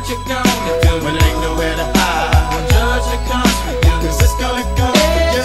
you gonna do when it ain't nowhere to hide? When judgment comes for you, 'cause it's gonna come for you.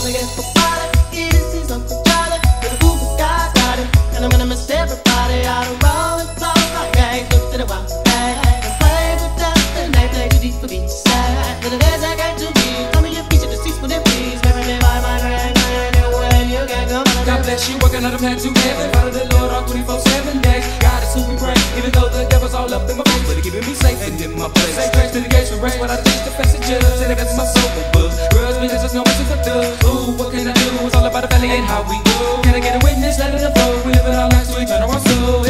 And I'm gonna miss everybody out of roll and flow. Okay, look to the wild bag and play with dust and they play too deep for beach side. But it is I got to be. Tell me your feature to cease when it please. Marry me by my grand anywhere you can go. God bless you, working on the plan to heaven. Follow the Lord all 24/7 days. God is who we pray, even though the devil's all up in my face, but he keeping me safe and in my place. Say grace to the gates for race when I teach the passengers. And I got my soul for books. Grudge me, there's just no way to fulfill. Ooh, what can I do? It's all about the family and how we do. Can I get a witness? Let it flow. We live in our lives, so we turn our soul.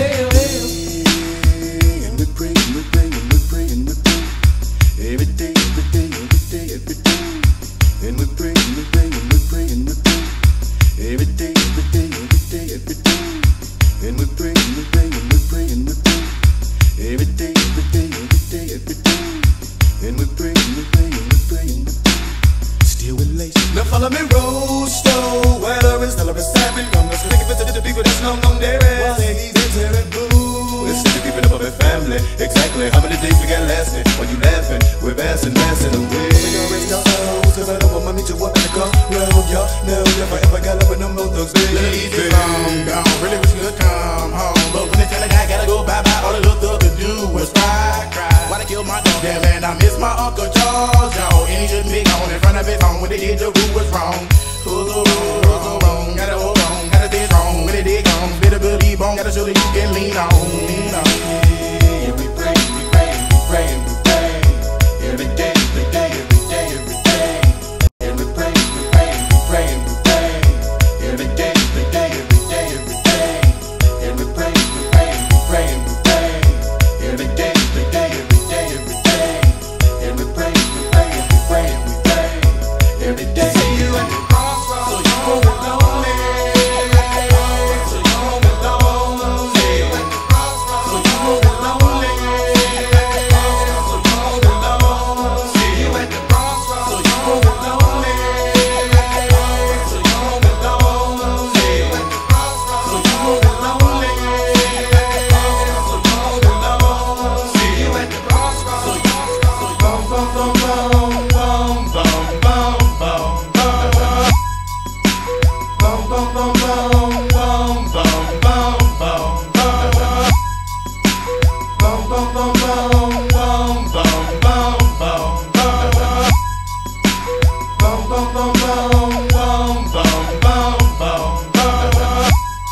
And we pray, and we pray, and we pray, and we pray. Every day, every day, every day, every day. And we pray, and we pray, and we pray, and we pray. Every day, every day, every day, every day. And we pray, and we pray, and we pray, and we pray. Every day, every day, every day, every day. And we pray, and we pray, and we pray, and we pray. Still with lace. Now follow me, road stone. Weather is still a recipe. Come, let's make it to the people that's known there is. Well, he's a terrible. Let's see the people of our family. Exactly how many days we got lasting? While you laughing, we're passing away. We gonna raise our souls, 'cause I don't want mommy to walk in the car. Road, y'all. Now, if I ever got up with them old thugs, baby. Easy from gone. Really wish you could come home. But when they tell a guy gotta go bye-bye, all the little thug could do was cry. Why they kill my dog? Yeah, man, I miss my Uncle Charles, y'all. And he shouldn't be gone in front of his home. When they did, the rule was wrong. Who's so wrong, who's so wrong? Gotta hold on, gotta stay strong. When they did gone, better believe on. Gotta show that you can lean on, lean on. And we pray, we pray, we pray, we pray. Every day, every day, every day, every day. And we pray, we pray, we pray, we pray. Every day, every day, every day, every day. And we pray, we pray, we pray, we pray. Every day, every day, every day, every day. And we pray, we pray, we pray, we pray. Every day. See you at the crossroads, so you won't be lonely. So you won't be lonely. See you at the crossroads, so you won't be lonely. So you won't be lonely. See you at the crossroads, so you won't be lonely. So you won't be lonely. See you at the crossroads, so you won't be lonely. So you won't be lonely. See you at the crossroads, so you boom, boom, boom, boom, boom, boom, boom, boom. Boom, boom, boom, boom, boom, boom, boom, boom, boom. Boom, boom, boom, boom, boom, boom, boom, boom, boom. Boom, boom, boom, boom, boom, boom, boom, boom, boom.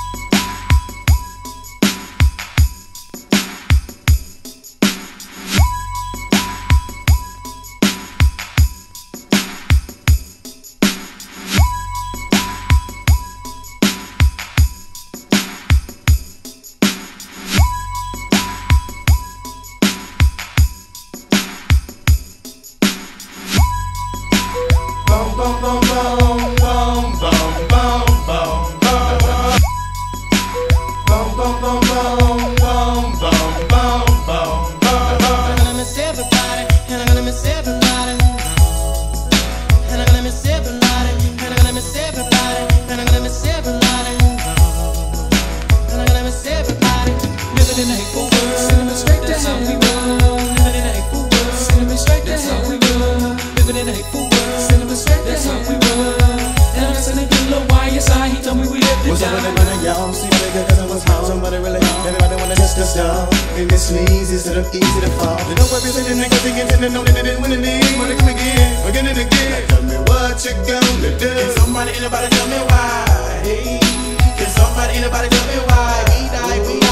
Boom, boom, boom, boom, boom, boom, boom, boom, boom. Boom, boom, boom, boom, boom, boom, boom, boom, boom. I'm gonna miss everybody, and I'm gonna miss everybody. And I'm gonna miss everybody, and I'm gonna miss everybody, and I'm gonna miss everybody. And I'm gonna miss everybody. Living in a hateful world, sending me straight to hell. Living in a hateful world, sending me straight to hell. Living in a hateful world, sending me straight to hell. And I'm listening to Lil YSI, he told me we lived to What's up with die. the money, y'all? See my nigga, 'cause I was home. Somebody really, everybody wanna test us down. And it's easy, instead of easy to fall. You know what we say, the niggas thinking, and know that they didn't win the league. Wanna come again and again. Now tell me what you gonna do. Can somebody, anybody tell me why? Hey, can somebody, anybody tell me why? We die, we